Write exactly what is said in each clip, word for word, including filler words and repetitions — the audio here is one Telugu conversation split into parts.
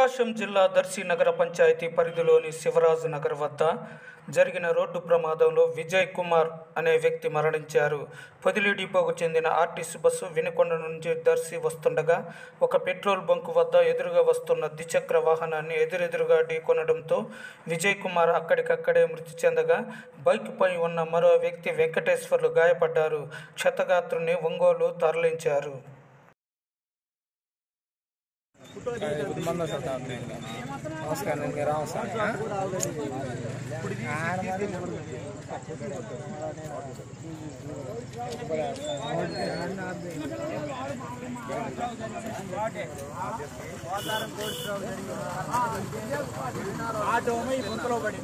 ప్రకాశం జిల్లా దర్శి నగర పంచాయతీ పరిధిలోని శివరాజు నగర్ వద్ద జరిగిన రోడ్డు ప్రమాదంలో విజయ్ కుమార్ అనే వ్యక్తి మరణించారు. పొదిలి డిపోకు చెందిన ఆర్టీసీ బస్సు వినుకొండ నుంచి దర్శి వస్తుండగా ఒక పెట్రోల్ బంకు వద్ద ఎదురుగా వస్తున్న ద్విచక్ర వాహనాన్ని ఎదురెదురుగా ఢీకొనడంతో విజయ్ కుమార్ అక్కడికక్కడే మృతి చెందగా బైక్పై ఉన్న మరో వ్యక్తి వెంకటేశ్వర్లు గాయపడ్డారు. క్షతగాత్రుని ఒంగోలు తరలించారు. నమస్కారం, నేను రావు సార్. ఆటో ఈ గుంతలో పడింది.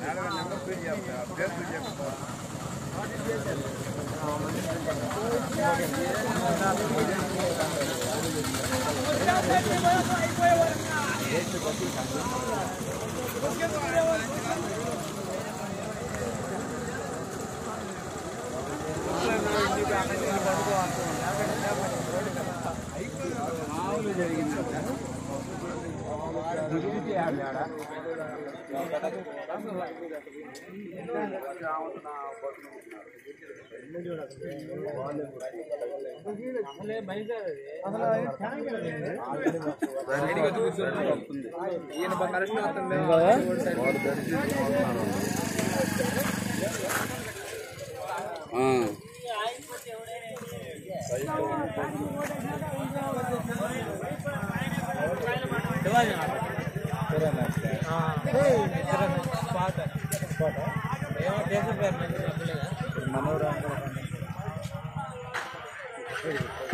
మనోరా